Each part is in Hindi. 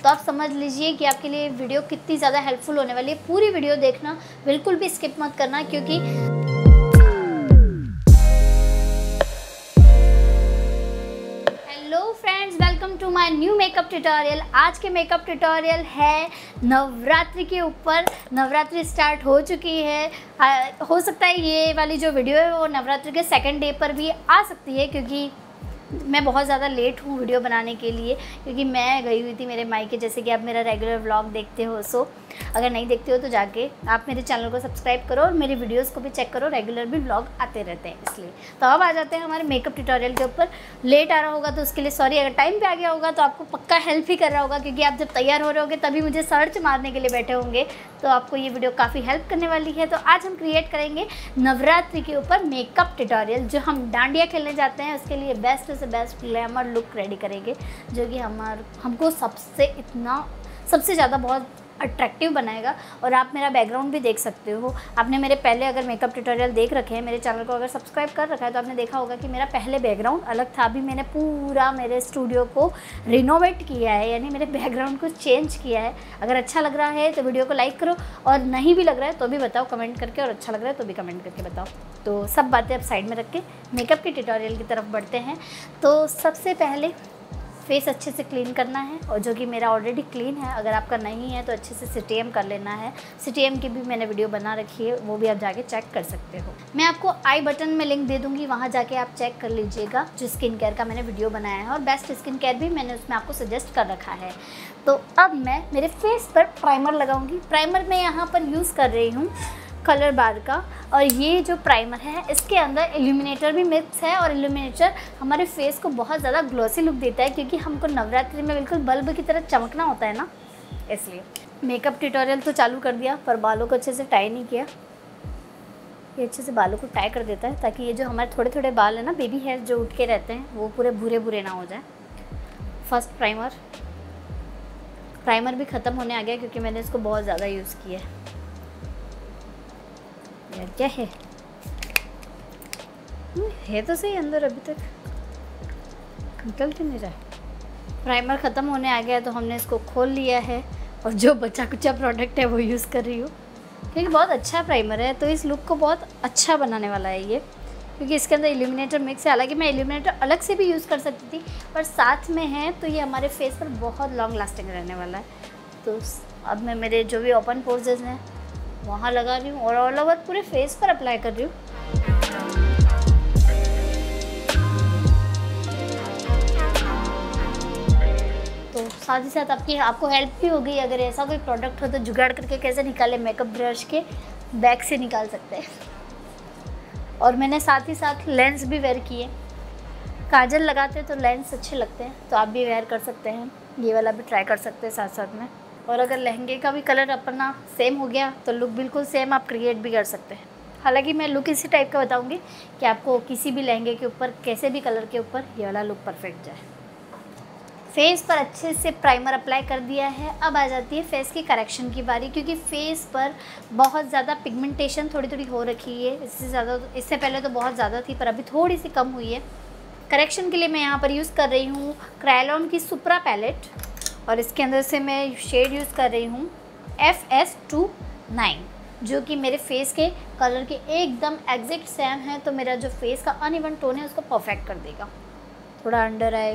तो आप समझ लीजिए कि आपके लिए वीडियो कितनी ज़्यादा हेल्पफुल होने वाली है। पूरी वीडियो देखना, बिल्कुल भी स्किप मत करना, क्योंकि hello friends, welcome to my new makeup tutorial. आज के मेकअप ट्यूटोरियल है नवरात्रि के ऊपर। नवरात्रि स्टार्ट हो चुकी है। हो सकता है ये वाली जो वीडियो है वो नवरात्रि के सेकंड डे पर भी आ सकती है, क्योंकि मैं बहुत ज़्यादा लेट हूँ वीडियो बनाने के लिए, क्योंकि मैं गई हुई थी मेरे मायके। जैसे कि आप मेरा रेगुलर व्लॉग देखते हो, सो अगर नहीं देखते हो तो जाके आप मेरे चैनल को सब्सक्राइब करो और मेरी वीडियोस को भी चेक करो, रेगुलर भी व्लॉग आते रहते हैं इसलिए। तो अब आ जाते हैं हमारे मेकअप ट्यूटोरियल के ऊपर। लेट आ रहा होगा तो उसके लिए सॉरी, अगर टाइम पे आ गया होगा तो आपको पक्का हेल्प ही कर रहा होगा, क्योंकि आप जब तैयार हो रहे होगे तभी मुझे सर्च मारने के लिए बैठे होंगे, तो आपको ये वीडियो काफ़ी हेल्प करने वाली है। तो आज हम क्रिएट करेंगे नवरात्रि के ऊपर मेकअप ट्यूटोरियल। जो हम डांडिया खेलने जाते हैं उसके लिए बेस्ट से बेस्ट ग्लैमर लुक रेडी करेंगे, जो कि हमको सबसे ज़्यादा बहुत अट्रैक्टिव बनाएगा। और आप मेरा बैकग्राउंड भी देख सकते हो। आपने मेरे पहले अगर मेकअप ट्यूटोरियल देख रखे हैं, मेरे चैनल को अगर सब्सक्राइब कर रखा है, तो आपने देखा होगा कि मेरा पहले बैकग्राउंड अलग था। अभी मैंने पूरा मेरे स्टूडियो को रिनोवेट किया है, यानी मेरे बैकग्राउंड को चेंज किया है। अगर अच्छा लग रहा है तो वीडियो को लाइक करो, और नहीं भी लग रहा है तो भी बताओ कमेंट करके, और अच्छा लग रहा है तो भी कमेंट करके बताओ। तो सब बातें अब साइड में रख के मेकअप के ट्यूटोरियल की तरफ बढ़ते हैं। तो सबसे पहले फेस अच्छे से क्लीन करना है, और जो कि मेरा ऑलरेडी क्लीन है। अगर आपका नहीं है तो अच्छे से CTM कर लेना है। CTM की भी मैंने वीडियो बना रखी है, वो भी आप जाके चेक कर सकते हो। मैं आपको आई बटन में लिंक दे दूँगी, वहाँ जाके आप चेक कर लीजिएगा। जो स्किन केयर का मैंने वीडियो बनाया है, और बेस्ट स्किन केयर भी मैंने उसमें आपको सजेस्ट कर रखा है। तो अब मैं मेरे फेस पर प्राइमर लगाऊँगी। प्राइमर मैं यहाँ पर यूज़ कर रही हूँ कलर बार का, और ये जो प्राइमर है इसके अंदर इल्यूमिनेटर भी मिक्स है, और इल्यूमिनेटर हमारे फेस को बहुत ज़्यादा ग्लोसी लुक देता है, क्योंकि हमको नवरात्रि में बिल्कुल बल्ब की तरह चमकना होता है ना, इसलिए। मेकअप ट्यूटोरियल तो चालू कर दिया, पर बालों को अच्छे से टाई नहीं किया। ये अच्छे से बालों को टाई कर देता है, ताकि ये जो हमारे थोड़े थोड़े बाल है ना, बेबी हेयर जो उठ के रहते हैं, वो पूरे भूरे भूरे ना हो जाए। फर्स्ट प्राइमर भी ख़त्म होने आ गया, क्योंकि मैंने इसको बहुत ज़्यादा यूज़ किया है। यार क्या है तो सही अंदर, अभी तक निकल क्यों नहीं रहा है। प्राइमर ख़त्म होने आ गया, तो हमने इसको खोल लिया है, और जो बचा कुचा प्रोडक्ट है वो यूज़ कर रही हूँ, क्योंकि बहुत अच्छा प्राइमर है। तो इस लुक को बहुत अच्छा बनाने वाला है ये, क्योंकि इसके अंदर इल्यूमिनेटर मिक्स है। हालांकि मैं इल्यूमिनेटर अलग से भी यूज़ कर सकती थी, पर साथ में है तो ये हमारे फेस पर बहुत लॉन्ग लास्टिंग रहने वाला है। तो अब मैं मेरे जो भी ओपन पोर्सेस हैं वहाँ लगा रही हूँ, और ऑल ओवर पूरे फेस पर अप्लाई कर रही हूँ। तो साथ ही साथ आपको हेल्प भी हो गई। अगर ऐसा कोई प्रोडक्ट हो तो जुगाड़ करके कैसे निकाले, मेकअप ब्रश के बैग से निकाल सकते हैं। और मैंने साथ ही साथ लेंस भी वेयर किए। काजल लगाते हैं तो लेंस अच्छे लगते हैं, तो आप भी वेयर कर सकते हैं। ये वाला भी ट्राई कर सकते हैं साथ साथ में। और अगर लहंगे का भी कलर अपना सेम हो गया तो लुक बिल्कुल सेम आप क्रिएट भी कर सकते हैं। हालांकि मैं लुक इसी टाइप का बताऊंगी कि आपको किसी भी लहंगे के ऊपर, कैसे भी कलर के ऊपर ये वाला लुक परफेक्ट जाए। फेस पर अच्छे से प्राइमर अप्लाई कर दिया है। अब आ जाती है फेस की करेक्शन की बारी, क्योंकि फेस पर बहुत ज़्यादा पिगमेंटेशन थोड़ी थोड़ी हो रखी है। इससे पहले तो बहुत ज़्यादा थी, पर अभी थोड़ी सी कम हुई है। करेक्शन के लिए मैं यहाँ पर यूज़ कर रही हूँ क्रायोलॉन की सुप्रा पैलेट, और इसके अंदर से मैं शेड यूज़ कर रही हूँ FS29, जो कि मेरे फेस के कलर के एकदम एग्जैक्ट सेम है। तो मेरा जो फेस का अनइवन टोन है उसको परफेक्ट कर देगा। थोड़ा अंडर आई,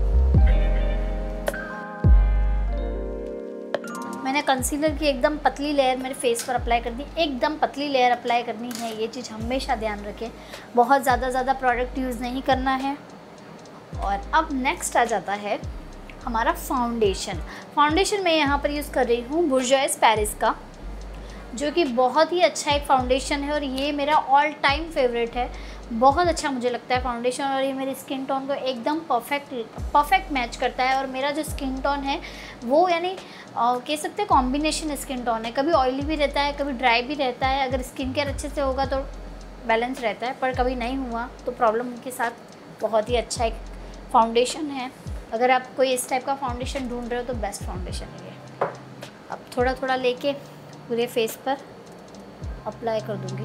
मैंने कंसीलर की एकदम पतली लेयर मेरे फेस पर अप्लाई कर दी। एकदम पतली लेयर अप्लाई करनी है, ये चीज़ हमेशा ध्यान रखें। बहुत ज़्यादा प्रोडक्ट यूज़ नहीं करना है। और अब नेक्स्ट आ जाता है हमारा फाउंडेशन मैं यहाँ पर यूज़ कर रही हूँ बुर्जोइस पेरिस का, जो कि बहुत ही अच्छा एक फाउंडेशन है, और ये मेरा ऑल टाइम फेवरेट है। बहुत अच्छा मुझे लगता है फाउंडेशन, और ये मेरी स्किन टोन को एकदम परफेक्ट मैच करता है। और मेरा जो स्किन टोन है वो यानी कह सकते हैं कॉम्बिनेशन स्किन टोन है। कभी ऑयली भी रहता है, कभी ड्राई भी रहता है। अगर स्किन केयर अच्छे से होगा तो बैलेंस रहता है, पर कभी नहीं हुआ तो प्रॉब्लम के साथ बहुत ही अच्छा एक फाउंडेशन है। अगर आप कोई इस टाइप का फाउंडेशन ढूंढ रहे हो तो बेस्ट फाउंडेशन है ये। अब थोड़ा थोड़ा लेके पूरे फेस पर अप्लाई कर दूँगी।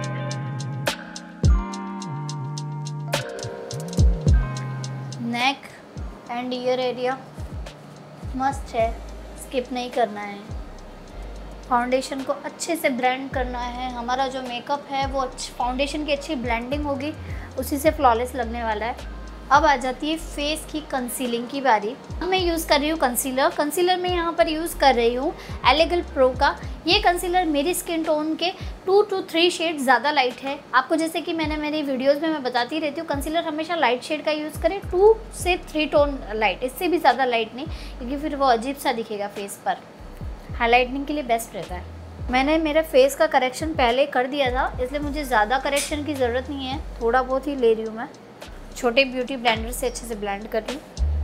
नेक, एंड ईयर एरिया मस्त है, स्किप नहीं करना है। फाउंडेशन को अच्छे से ब्लेंड करना है। हमारा जो मेकअप है वो फाउंडेशन की अच्छी ब्लेंडिंग होगी, उसी से फ्लॉलेस लगने वाला है। अब आ जाती है फेस की कंसीलिंग की बारी। अब मैं यूज़ कर रही हूँ कंसीलर मैं यहाँ पर यूज़ कर रही हूँ एलेगल प्रो का। ये कंसीलर मेरी स्किन टोन के 2 to 3 शेड ज़्यादा लाइट है। आपको जैसे कि मैंने मेरी वीडियोस में मैं बताती रहती हूँ, कंसीलर हमेशा लाइट शेड का यूज़ करें, 2 से 3 टोन लाइट, इससे भी ज़्यादा लाइट नहीं, क्योंकि फिर वो अजीब सा दिखेगा फेस पर। हाईलाइटनिंग के लिए बेस्ट रहता है। मैंने मेरे फेस का करेक्शन पहले कर दिया था, इसलिए मुझे ज़्यादा करेक्शन की ज़रूरत नहीं है, थोड़ा बहुत ही ले रही हूँ मैं। छोटे ब्यूटी ब्लेंडर से अच्छे से ब्लेंड कर रही हूँ।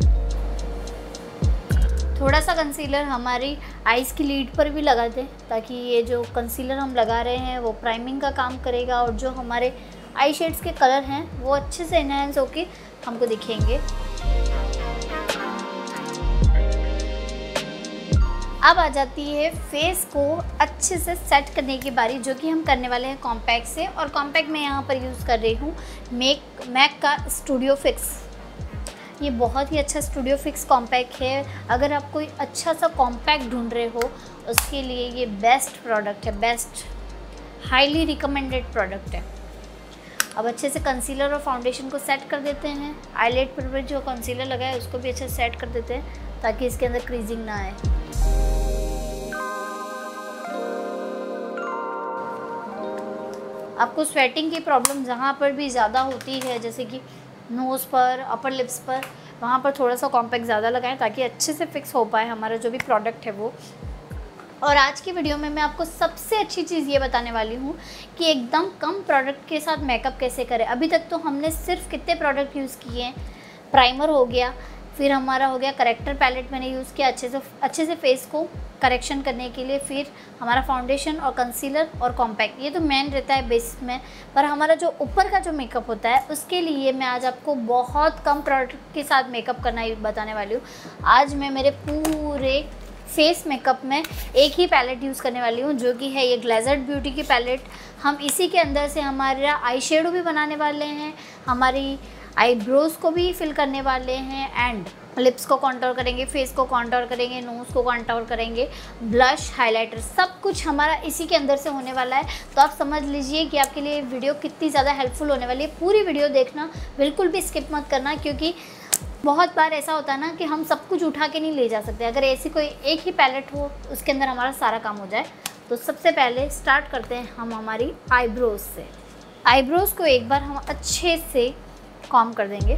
थोड़ा सा कंसीलर हमारी आईज़ की लीड पर भी लगा दें, ताकि ये जो कंसीलर हम लगा रहे हैं वो प्राइमिंग का काम करेगा और जो हमारे आई शेड्स के कलर हैं वो अच्छे से इनहेंस होके हमको दिखेंगे। अब आ जाती है फेस को अच्छे से सेट करने की बारी, जो कि हम करने वाले हैं कॉम्पैक्ट से। और कॉम्पैक्ट मैं यहाँ पर यूज़ कर रही हूँ मैक का स्टूडियो फिक्स। ये बहुत ही अच्छा स्टूडियो फिक्स कॉम्पैक्ट है। अगर आप कोई अच्छा सा कॉम्पैक्ट ढूंढ रहे हो उसके लिए ये बेस्ट प्रोडक्ट है, बेस्ट हाईली रिकमेंडेड प्रोडक्ट है। अब अच्छे से कंसीलर और फाउंडेशन को सेट कर देते हैं। आईलेट पर भी जो कंसीलर लगा है उसको भी अच्छे से सेट कर देते हैं, ताकि इसके अंदर क्रीजिंग ना आए। आपको स्वेटिंग की प्रॉब्लम जहाँ पर भी ज़्यादा होती है, जैसे कि नोज़ पर, अपर लिप्स पर, वहाँ पर थोड़ा सा कॉम्पैक्ट ज़्यादा लगाएं, ताकि अच्छे से फिक्स हो पाए हमारा जो भी प्रोडक्ट है वो। और आज की वीडियो में मैं आपको सबसे अच्छी चीज़ ये बताने वाली हूँ कि एकदम कम प्रोडक्ट के साथ मेकअप कैसे करें। अभी तक तो हमने सिर्फ कितने प्रोडक्ट यूज़ किए हैं, प्राइमर हो गया, फिर हमारा हो गया करेक्टर पैलेट मैंने यूज़ किया अच्छे से फेस को करेक्शन करने के लिए, फिर हमारा फाउंडेशन और कंसीलर और कॉम्पैक्ट, ये तो मेन रहता है बेस में। पर हमारा जो ऊपर का जो मेकअप होता है उसके लिए मैं आज आपको बहुत कम प्रोडक्ट के साथ मेकअप करना बताने वाली हूँ। आज मैं मेरे पूरे फेस मेकअप में एक ही पैलेट यूज़ करने वाली हूँ, जो कि है ये ग्लेजर्ड ब्यूटी की पैलेट। हम इसी के अंदर से हमारा आई शेडो भी बनाने वाले हैं, हमारी आईब्रोज़ को भी फिल करने वाले हैं, एंड लिप्स को कॉन्टोर करेंगे, फेस को कॉन्टोर करेंगे, नोज़ को कॉन्टोर करेंगे, ब्लश, हाइलाइटर, सब कुछ हमारा इसी के अंदर से होने वाला है। तो आप समझ लीजिए कि आपके लिए वीडियो कितनी ज़्यादा हेल्पफुल होने वाली है। पूरी वीडियो देखना, बिल्कुल भी स्किप मत करना, क्योंकि बहुत बार ऐसा होता है ना कि हम सब कुछ उठा के नहीं ले जा सकते। अगर ऐसी कोई एक ही पैलेट हो उसके अंदर हमारा सारा काम हो जाए। तो सबसे पहले स्टार्ट करते हैं हम हमारी आईब्रोज़ से। आईब्रोज़ को एक बार हम अच्छे से कॉम्ब कर देंगे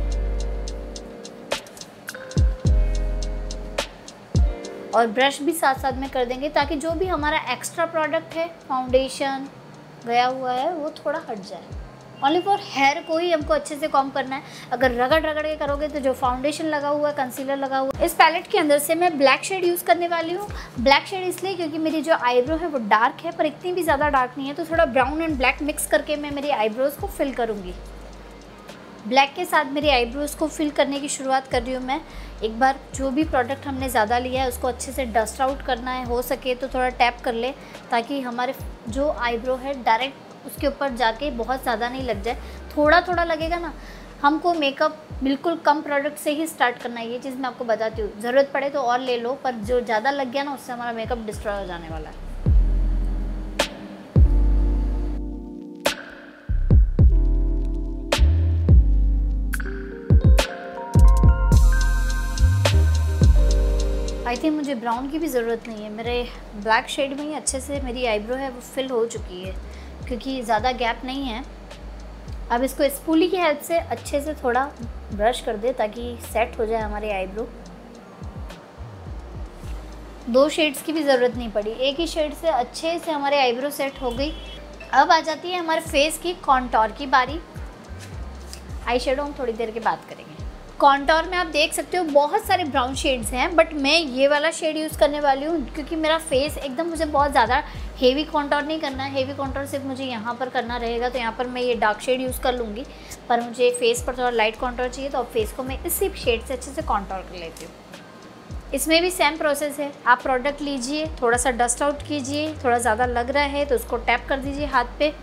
और ब्रश भी साथ साथ में कर देंगे, ताकि जो भी हमारा एक्स्ट्रा प्रोडक्ट है, फाउंडेशन गया हुआ है, वो थोड़ा हट जाए। ओनली फॉर हेयर को ही हमको अच्छे से कॉम्ब करना है। अगर रगड़ के करोगे तो जो फाउंडेशन लगा हुआ है, कंसीलर लगा हुआ है। इस पैलेट के अंदर से मैं ब्लैक शेड यूज़ करने वाली हूँ। ब्लैक शेड इसलिए क्योंकि मेरी जो आईब्रो है वो डार्क है, पर इतनी भी ज़्यादा डार्क नहीं है, तो थोड़ा ब्राउन एंड ब्लैक मिक्स करके मैं मेरी आईब्रोज़ को फिल करूँगी। ब्लैक के साथ मेरी आईब्रोज़ को फिल करने की शुरुआत कर रही हूँ मैं। एक बार जो भी प्रोडक्ट हमने ज़्यादा लिया है उसको अच्छे से डस्ट आउट करना है, हो सके तो थोड़ा टैप कर ले, ताकि हमारे जो आईब्रो है डायरेक्ट उसके ऊपर जाके बहुत ज़्यादा नहीं लग जाए। थोड़ा थोड़ा लगेगा ना। हमको मेकअप बिल्कुल कम प्रोडक्ट से ही स्टार्ट करना है, ये चीज़ मैं आपको बताती हूँ। ज़रूरत पड़े तो और ले लो, पर जो ज़्यादा लग गया ना उससे हमारा मेकअप डिस्ट्रॉय हो जाने वाला है। आई थिंक मुझे ब्राउन की भी ज़रूरत नहीं है, मेरे ब्लैक शेड में ही अच्छे से मेरी आईब्रो है वो फिल हो चुकी है, क्योंकि ज़्यादा गैप नहीं है। अब इसको स्पूली की हेल्प से अच्छे से थोड़ा ब्रश कर दे, ताकि सेट हो जाए हमारी आईब्रो। 2 शेड्स की भी ज़रूरत नहीं पड़ी, एक ही शेड से अच्छे से हमारे आईब्रो सेट हो गई। अब आ जाती है हमारे फेस की कॉन्टोर की बारी। आई शेडो हम थोड़ी देर के बाद करेंगे। कॉन्टोर में आप देख सकते हो बहुत सारे ब्राउन शेड्स हैं, बट मैं ये वाला शेड यूज़ करने वाली हूँ, क्योंकि मेरा फेस एकदम, मुझे बहुत ज़्यादा हेवी कॉन्टोर नहीं करना है। हेवी कॉन्टोर सिर्फ मुझे यहाँ पर करना रहेगा, तो यहाँ पर मैं ये डार्क शेड यूज़ कर लूँगी। पर मुझे फेस पर थोड़ा लाइट कॉन्टोर चाहिए, तो फेस को मैं इसी शेड से अच्छे से कॉन्टोर कर लेती हूँ। इसमें भी सेम प्रोसेस है। आप प्रोडक्ट लीजिए, थोड़ा सा डस्ट आउट कीजिए, थोड़ा ज़्यादा लग रहा है तो उसको टैप कर दीजिए हाथ पे।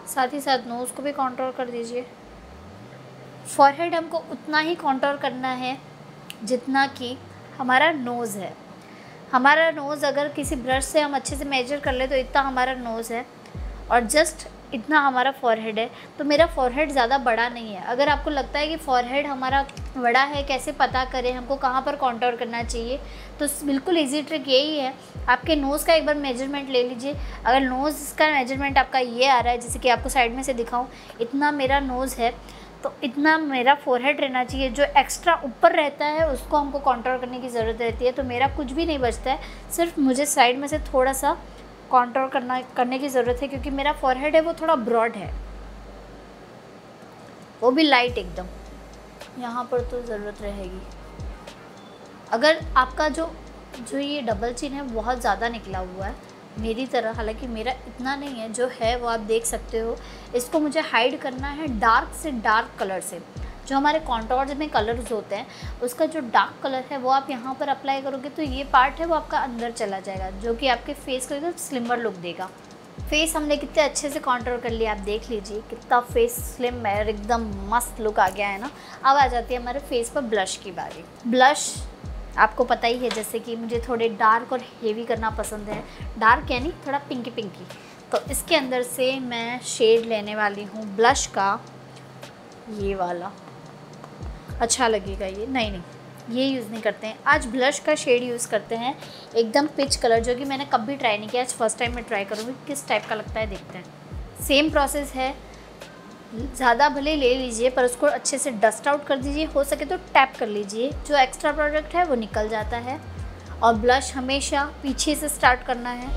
साथ ही साथ नोज़ को भी कॉन्टोर कर दीजिए। फॉरहेड हमको उतना ही कॉन्टोर करना है जितना कि हमारा नोज़ है। हमारा नोज़ अगर किसी ब्रश से हम अच्छे से मेजर कर ले तो इतना हमारा नोज़ है और जस्ट इतना हमारा फॉरहेड है। तो मेरा फॉरहेड ज़्यादा बड़ा नहीं है। अगर आपको लगता है कि फॉरहेड हमारा बड़ा है, कैसे पता करें, हमको कहाँ पर कॉन्टोर करना चाहिए, तो बिल्कुल इजी ट्रिक यही है, आपके नोज़ का एक बार मेजरमेंट ले लीजिए। अगर नोज़ का मेजरमेंट आपका ये आ रहा है, जैसे कि आपको साइड में से दिखाऊँ, इतना मेरा नोज़ है तो इतना मेरा फोरहेड रहना चाहिए। जो एक्स्ट्रा ऊपर रहता है उसको हमको कॉन्टोर करने की ज़रूरत रहती है। तो मेरा कुछ भी नहीं बचता है, सिर्फ मुझे साइड में से थोड़ा सा कॉन्टोर करने की ज़रूरत है, क्योंकि मेरा फोरहेड है वो थोड़ा ब्रॉड है, वो भी लाइट एकदम। यहाँ पर तो ज़रूरत रहेगी। अगर आपका जो ये डबल चिन है बहुत ज़्यादा निकला हुआ है मेरी तरह, हालांकि मेरा इतना नहीं है, जो है वो आप देख सकते हो। इसको मुझे हाइड करना है डार्क से डार्क कलर से। जो हमारे कॉन्टोर्स में कलर्स होते हैं उसका जो डार्क कलर है वो आप यहाँ पर अप्लाई करोगे तो ये पार्ट है वो आपका अंदर चला जाएगा, जो कि आपके फेस को एकदम स्लिमर लुक देगा। फेस हमने कितने अच्छे से कॉन्टोर कर लिया, आप देख लीजिए कितना फेस स्लिम है, एकदम मस्त लुक आ गया है ना। अब आ जाती है हमारे फेस पर ब्लश की बारी। ब्लश आपको पता ही है, जैसे कि मुझे थोड़े डार्क और हेवी करना पसंद है, डार्क यानी थोड़ा पिंकी पिंकी। तो इसके अंदर से मैं शेड लेने वाली हूँ ब्लश का, ये वाला अच्छा लगेगा ये, नहीं ये यूज़ नहीं करते हैं आज, ब्लश का शेड यूज़ करते हैं एकदम पिच कलर, जो कि मैंने कभी ट्राई नहीं किया, आज फर्स्ट टाइम मैं ट्राई करूँगी किस टाइप का लगता है, देखते हैं। सेम प्रोसेस है, ज़्यादा भले ले लीजिए पर उसको अच्छे से डस्ट आउट कर दीजिए, हो सके तो टैप कर लीजिए, जो एक्स्ट्रा प्रोडक्ट है वो निकल जाता है। और ब्लश हमेशा पीछे से स्टार्ट करना है।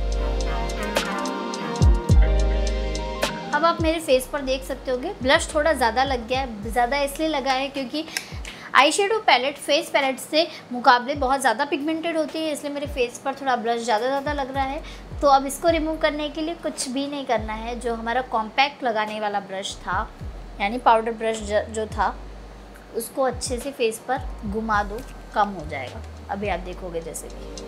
अब आप मेरे फेस पर देख सकते होंगे ब्लश थोड़ा ज़्यादा लग गया है। ज़्यादा इसलिए लगा है क्योंकि eye shadow palette face palette से मुकाबले बहुत ज़्यादा पिगमेंटेड होती है, इसलिए मेरे फेस पर थोड़ा ब्लश ज़्यादा लग रहा है। तो अब इसको रिमूव करने के लिए कुछ भी नहीं करना है, जो हमारा कॉम्पैक्ट लगाने वाला ब्रश था यानी पाउडर ब्रश जो था उसको अच्छे से फेस पर घुमा दो, कम हो जाएगा। अभी आप देखोगे जैसे कि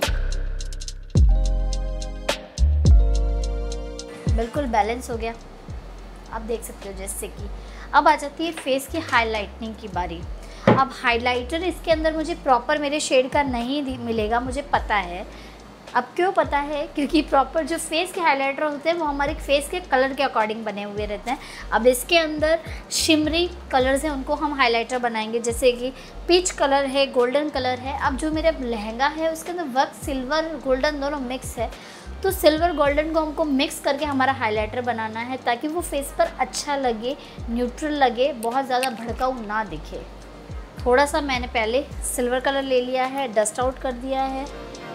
बिल्कुल बैलेंस हो गया, आप देख सकते हो जैसे कि। अब आ जाती है फेस की हाइलाइटनिंग की बारी। अब हाइलाइटर इसके अंदर मुझे प्रॉपर मेरे शेड का नहीं मिलेगा, मुझे पता है। अब क्यों पता है? क्योंकि प्रॉपर जो फेस के हाइलाइटर होते हैं वो हमारे फेस के कलर के अकॉर्डिंग बने हुए रहते हैं। अब इसके अंदर शिमरी कलर्स हैं, उनको हम हाइलाइटर बनाएंगे, जैसे कि पीच कलर है, गोल्डन कलर है। अब जो मेरा लहंगा है उसके अंदर वर्क सिल्वर गोल्डन दोनों मिक्स है, तो सिल्वर गोल्डन को हमको मिक्स करके हमारा हाइलाइटर बनाना है, ताकि वो फेस पर अच्छा लगे, न्यूट्रल लगे, बहुत ज़्यादा भड़काऊ ना दिखे। थोड़ा सा मैंने पहले सिल्वर कलर ले लिया है, डस्ट आउट कर दिया है।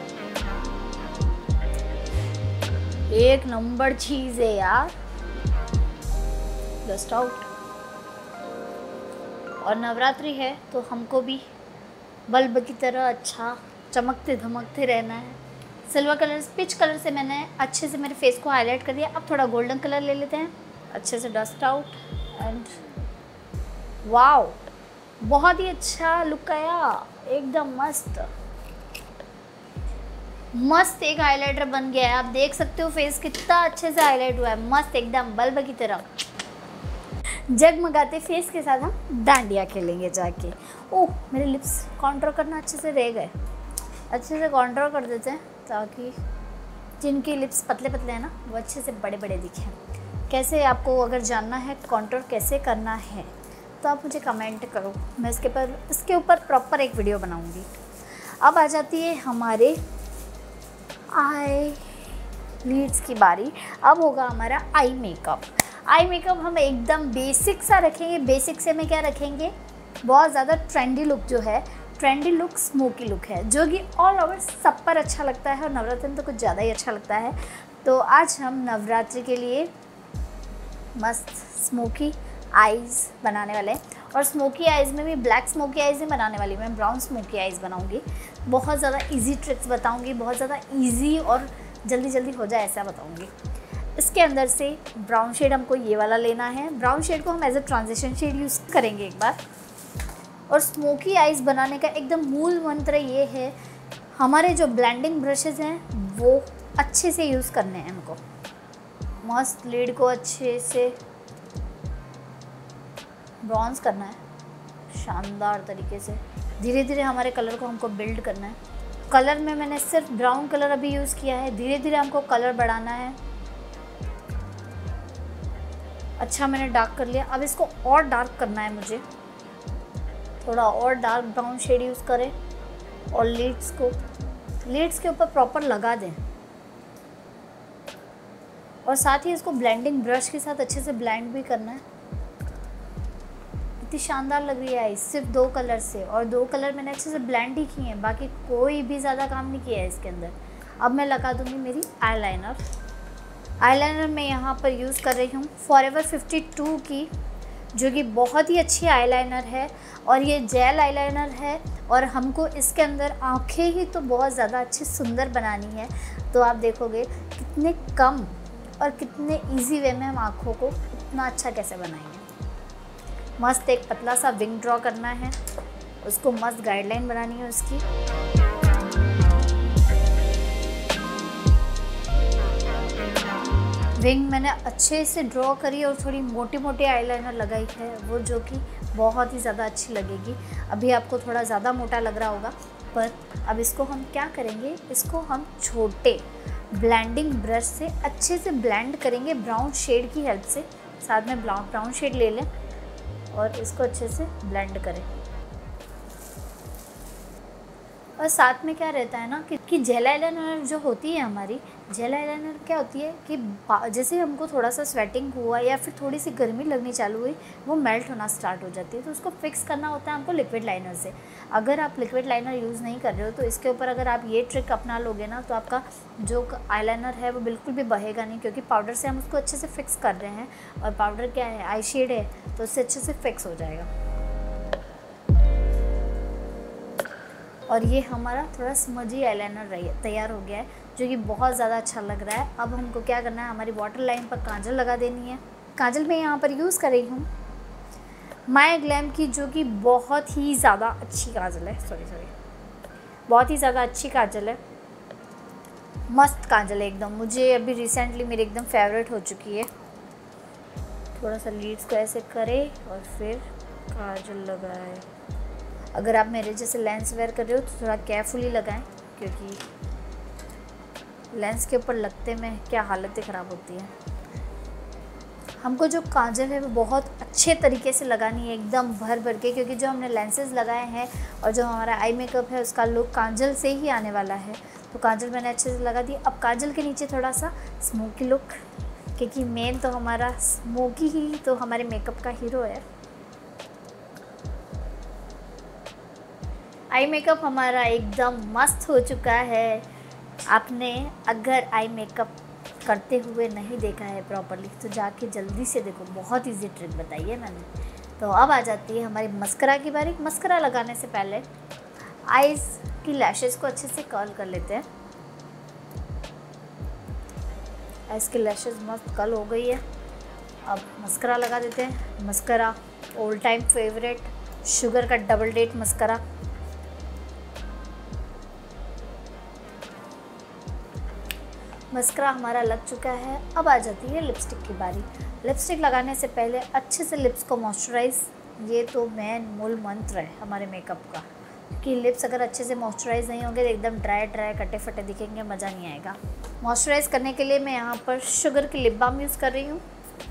एक नंबर चीज़ है यार, डस्ट आउट। और नवरात्रि है तो हमको भी बल्ब की तरह अच्छा चमकते धमकते रहना है। सिल्वर कलर पिच कलर से मैंने अच्छे से मेरे फेस को हाईलाइट कर दिया। अब थोड़ा गोल्डन कलर ले लेते हैं, अच्छे से डस्ट आउट एंड वाओ, बहुत ही अच्छा लुक आया, एकदम मस्त मस्त एक हाइलाइटर बन गया है। आप देख सकते हो फेस कितना अच्छे से हाईलाइट हुआ है, मस्त एकदम बल्ब की तरह। जगमगाते फेस के साथ हम डांडिया खेलेंगे जाके। ओह, मेरे लिप्स कॉन्ट्रोल करना अच्छे से रह गए, अच्छे से कॉन्ट्रोल कर देते हैं ताकि जिनकी लिप्स पतले पतले हैं ना वो अच्छे से बड़े बड़े दिखें। कैसे आपको अगर जानना है कॉन्ट्रोल कैसे करना है तो आप मुझे कमेंट करो, मैं इसके ऊपर प्रॉपर एक वीडियो बनाऊंगी। अब आ जाती है हमारे आई लीड्स की बारी। अब होगा हमारा आई मेकअप। आई मेकअप हम एकदम बेसिक सा रखेंगे। बेसिक से में क्या रखेंगे, बहुत ज़्यादा ट्रेंडी लुक जो है, ट्रेंडी लुक स्मोकी लुक है, जो कि ऑल ओवर सब पर अच्छा लगता है और नवरात्रि में तो कुछ ज़्यादा ही अच्छा लगता है। तो आज हम नवरात्रि के लिए मस्त स्मोकी आइज़ बनाने वाले हैं, और स्मोकी आइज़ में भी ब्लैक स्मोकी आइज़ नहीं बनाने वाली, मैं ब्राउन स्मोकी आइज़ बनाऊंगी। बहुत ज़्यादा इजी ट्रिक्स बताऊंगी, बहुत ज़्यादा इजी और जल्दी जल्दी हो जाए ऐसा बताऊंगी। इसके अंदर से ब्राउन शेड हमको ये वाला लेना है। ब्राउन शेड को हम as a transition shade use करेंगे एक बार। और स्मोकी आइज़ बनाने का एकदम मूल मंत्र ये है, हमारे जो ब्लेंडिंग ब्रशेज़ हैं वो अच्छे से यूज़ करने हैं हमको। मस्त लीड को अच्छे से ब्रॉन्ज करना है शानदार तरीके से। धीरे धीरे हमारे कलर को हमको बिल्ड करना है। कलर में मैंने सिर्फ ब्राउन कलर अभी यूज़ किया है, धीरे धीरे हमको कलर बढ़ाना है। अच्छा मैंने डार्क कर लिया, अब इसको और डार्क करना है मुझे, थोड़ा और डार्क ब्राउन शेड यूज़ करें और लीड्स के ऊपर प्रॉपर लगा दें और साथ ही इसको ब्लेंडिंग ब्रश के साथ अच्छे से ब्लेंड भी करना है। कितनी शानदार लग रही है आई सिर्फ 2 कलर से, और 2 कलर मैंने अच्छे से ब्लेंड ही किए हैं, बाकी कोई भी ज़्यादा काम नहीं किया है इसके अंदर। अब मैं लगा दूँगी मेरी आईलाइनर मैं यहाँ पर यूज़ कर रही हूँ फॉरएवर 52 की, जो कि बहुत ही अच्छी आईलाइनर है और ये जेल आईलाइनर है और हमको इसके अंदर आँखें ही तो बहुत ज़्यादा अच्छी सुंदर बनानी है। तो आप देखोगे कितने कम और कितने इजी वे में हम आँखों को इतना अच्छा कैसे बनाएंगे। मस्त एक पतला सा विंग ड्रॉ करना है, उसको मस्त गाइडलाइन बनानी है उसकी। विंग मैंने अच्छे से ड्रॉ करी और थोड़ी मोटी मोटी आईलाइनर लगाई है, वो जो कि बहुत ही ज़्यादा अच्छी लगेगी। अभी आपको थोड़ा ज़्यादा मोटा लग रहा होगा, पर अब इसको हम क्या करेंगे, इसको हम छोटे ब्लेंडिंग ब्रश से अच्छे से ब्लेंड करेंगे ब्राउन शेड की हेल्प से। साथ में ब्राउन शेड ले लें और इसको अच्छे से ब्लेंड करें। और साथ में क्या रहता है ना कि जेल आईलाइनर जो होती है हमारी, जेल आईलाइनर क्या होती है कि जैसे हमको थोड़ा सा स्वेटिंग हुआ या फिर थोड़ी सी गर्मी लगनी चालू हुई, वो मेल्ट होना स्टार्ट हो जाती है। तो उसको फिक्स करना होता है हमको लिक्विड लाइनर से। अगर आप लिक्विड लाइनर यूज़ नहीं कर रहे हो तो इसके ऊपर अगर आप ये ट्रिक अपना लोगे ना, तो आपका जो आईलाइनर है वो बिल्कुल भी बहेगा नहीं, क्योंकि पाउडर से हम उसको अच्छे से फिक्स कर रहे हैं। और पाउडर क्या है, आई शेड है, तो उससे अच्छे से फिक्स हो जाएगा। और ये हमारा थोड़ा स्मजी आईलाइनर तैयार हो गया है, जो कि बहुत ज़्यादा अच्छा लग रहा है। अब हमको क्या करना है, हमारी वाटर लाइन पर काजल लगा देनी है। काजल मैं यहाँ पर यूज़ कर रही हूँ माय ग्लैम की, जो कि बहुत ही ज़्यादा अच्छी काजल है। बहुत ही ज़्यादा अच्छी काजल है, मस्त काजल है एकदम। मुझे अभी रिसेंटली मेरी एकदम फेवरेट हो चुकी है। थोड़ा सा लीड्स को ऐसे करें और फिर काजल लगाए। अगर आप मेरे जैसे लेंस वेयर कर रहे हो तो थोड़ा केयरफुली लगाएं, क्योंकि लेंस के ऊपर लगते में क्या हालतें ख़राब होती है। हमको जो काजल है वो बहुत अच्छे तरीके से लगानी है, एकदम भर भर के, क्योंकि जो हमने लेंसेज लगाए हैं और जो हमारा आई मेकअप है उसका लुक काजल से ही आने वाला है। तो काजल मैंने अच्छे से लगा दी। अब काजल के नीचे थोड़ा सा स्मोकी लुक, क्योंकि मेन तो हमारा स्मोकी ही तो हमारे मेकअप का हीरो है। आई मेकअप हमारा एकदम मस्त हो चुका है। आपने अगर आई मेकअप करते हुए नहीं देखा है प्रॉपर्ली तो जाके जल्दी से देखो, बहुत इजी ट्रिक बताई है मैंने। तो अब आ जाती है हमारी मस्करा की बारी। मस्करा लगाने से पहले आईज़ की लैशेस को अच्छे से कर्ल कर लेते हैं। आईज़ की लैशेस मस्त कर्ल हो गई है। अब मस्करा लगा देते हैं। Mascara all time favourite, Sugar का डबल डेट मस्करा। मस्करा हमारा लग चुका है। अब आ जाती है लिपस्टिक की बारी। लिपस्टिक लगाने से पहले अच्छे से लिप्स को मॉइस्चराइज़, ये तो मेन मूल मंत्र है हमारे मेकअप का, कि लिप्स अगर अच्छे से मॉइस्चराइज़ नहीं होंगे तो एकदम ड्राई कटे फटे दिखेंगे, मज़ा नहीं आएगा। मॉइस्चराइज़ करने के लिए मैं यहाँ पर शुगर की लिप बाम यूज़ कर रही हूँ।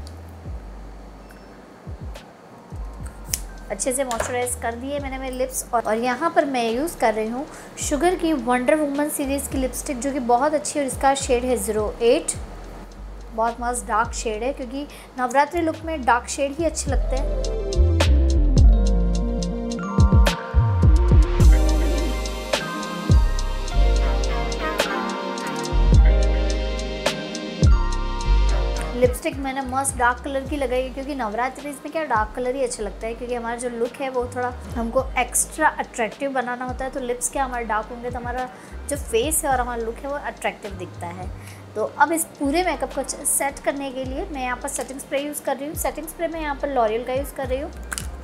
अच्छे से मॉइस्चराइज़ कर दिए मैंने मेरे लिप्स। और यहाँ पर मैं यूज़ कर रही हूँ शुगर की वंडर वुमन सीरीज़ की लिपस्टिक, जो कि बहुत अच्छी है और इसका शेड है 08। बहुत मस्त डार्क शेड है, क्योंकि नवरात्रि लुक में डार्क शेड ही अच्छे लगते हैं। लिपस्टिक मैंने मस्त डार्क कलर की लगाई, क्योंकि नवरात्रि में क्या डार्क कलर ही अच्छा लगता है, क्योंकि हमारा जो लुक है वो थोड़ा हमको एक्स्ट्रा अट्रैक्टिव बनाना होता है। तो लिप्स क्या हमारे डार्क होंगे तो हमारा जो फेस है और हमारा लुक है वो अट्रैक्टिव दिखता है। तो अब इस पूरे मेकअप को सेट करने के लिए मैं यहाँ पर सेटिंग स्प्रे यूज़ कर रही हूँ। सेटिंग स्प्रे मैं यहाँ पर लॉरियल का यूज़ कर रही हूँ।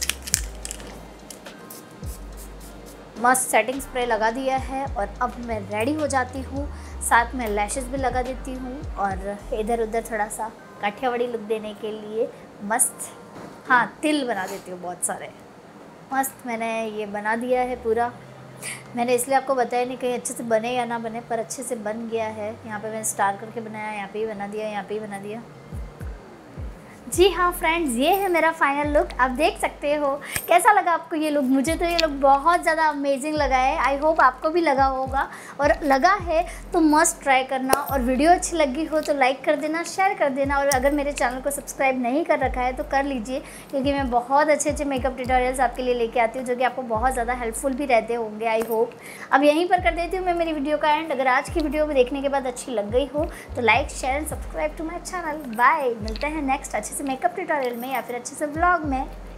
मस्त सेटिंग स्प्रे लगा दिया है और अब मैं रेडी हो जाती हूँ। साथ में लैशेस भी लगा देती हूँ और इधर उधर थोड़ा सा काठियावाड़ी लुक देने के लिए मस्त। हाँ, तिल बना देती हूँ बहुत सारे। मस्त मैंने ये बना दिया है पूरा। मैंने इसलिए आपको बताया नहीं कहीं अच्छे से बने या ना बने, पर अच्छे से बन गया है। यहाँ पे मैंने स्टार करके बनाया, यहाँ पे ही बना दिया, यहाँ पे ही बना दिया। जी हाँ फ्रेंड्स, ये है मेरा फाइनल लुक। आप देख सकते हो कैसा लगा आपको ये लुक। मुझे तो ये लुक बहुत ज़्यादा अमेजिंग लगा है। आई होप आपको भी लगा होगा, और लगा है तो मस्ट ट्राई करना। और वीडियो अच्छी लगी हो तो लाइक कर देना, शेयर कर देना, और अगर मेरे चैनल को सब्सक्राइब नहीं कर रखा है तो कर लीजिए, क्योंकि मैं बहुत अच्छे अच्छे मेकअप ट्यूटोरियल्स आपके लिए लेके आती हूँ जो कि आपको बहुत ज़्यादा हेल्पफुल भी रहते होंगे। I hope. अब यहीं पर कर देती हूँ मैं मेरी वीडियो का एंड। अगर आज की वीडियो को देखने के बाद अच्छी लग गई हो तो like, share and subscribe to my channel. Bye, मिलते हैं नेक्स्ट अच्छे से मेकअप ट्यूटोरियल में या फिर अच्छे से व्लॉग में।